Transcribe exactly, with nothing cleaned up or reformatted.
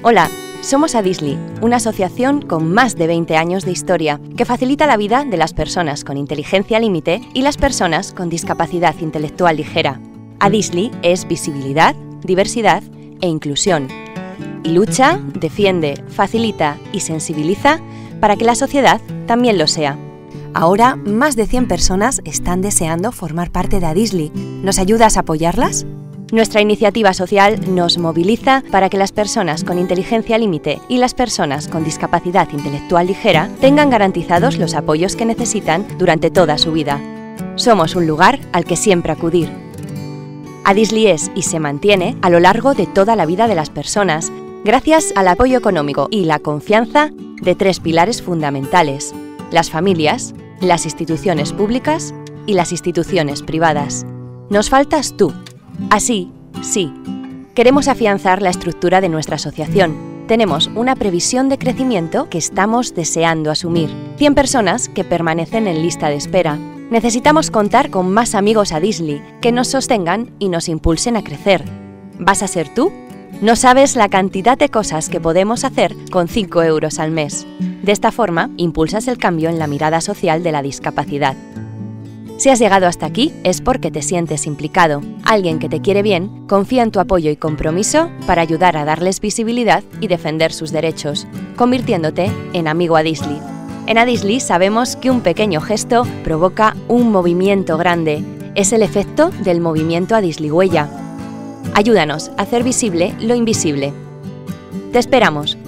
Hola, somos Adisli, una asociación con más de veinte años de historia que facilita la vida de las personas con inteligencia límite y las personas con discapacidad intelectual ligera. Adisli es visibilidad, diversidad e inclusión. Y lucha, defiende, facilita y sensibiliza para que la sociedad también lo sea. Ahora, más de cien personas están deseando formar parte de Adisli. ¿Nos ayudas a apoyarlas? Nuestra iniciativa social nos moviliza para que las personas con inteligencia límite y las personas con discapacidad intelectual ligera tengan garantizados los apoyos que necesitan durante toda su vida. Somos un lugar al que siempre acudir. Adisli es y se mantiene a lo largo de toda la vida de las personas, gracias al apoyo económico y la confianza de tres pilares fundamentales: las familias, las instituciones públicas y las instituciones privadas. Nos faltas tú. Así, sí, queremos afianzar la estructura de nuestra asociación. Tenemos una previsión de crecimiento que estamos deseando asumir. cien personas que permanecen en lista de espera. Necesitamos contar con más amigos Adisli que nos sostengan y nos impulsen a crecer. ¿Vas a ser tú? No sabes la cantidad de cosas que podemos hacer con cinco euros al mes. De esta forma, impulsas el cambio en la mirada social de la discapacidad. Si has llegado hasta aquí es porque te sientes implicado. Alguien que te quiere bien confía en tu apoyo y compromiso para ayudar a darles visibilidad y defender sus derechos, convirtiéndote en amigo Adisli. En Adisli sabemos que un pequeño gesto provoca un movimiento grande. Es el efecto del movimiento Adisli Huella. Ayúdanos a hacer visible lo invisible. Te esperamos